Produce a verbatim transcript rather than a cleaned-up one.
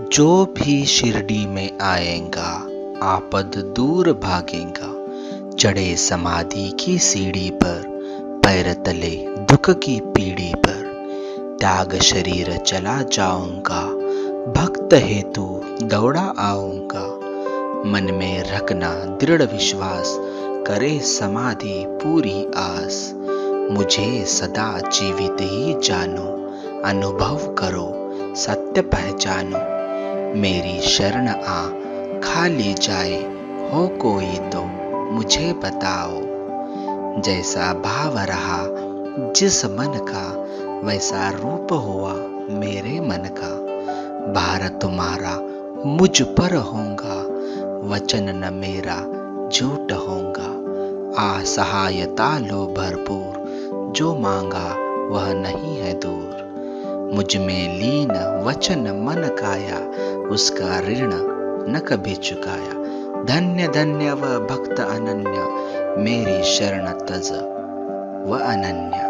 जो भी शिरडी में आएगा आपद दूर भागेगा। चढ़े समाधि की सीढ़ी पर, पैर तले दुख की पीढ़ी पर। त्याग शरीर चला जाऊंगा, भक्त हेतु दौड़ा आऊंगा। मन में रखना दृढ़ विश्वास, करे समाधि पूरी आस। मुझे सदा जीवित ही जानो, अनुभव करो सत्य पहचानो। मेरी शरण आ खाली जाए, हो कोई तो मुझे बताओ। जैसा भाव रहा जिस मन का, वैसा रूप हुआ मेरे मन का। भार तुम्हारा मुझ पर होगा, वचन न मेरा झूठ होगा। आ सहायता लो भरपूर, जो मांगा वह नहीं है दूर। मुझ में लीन वचन मन काया, उसका ऋण न कभी चुकाया। धन्य धन्य वह भक्त अनन्य, मेरी शरण तज व अनन्य।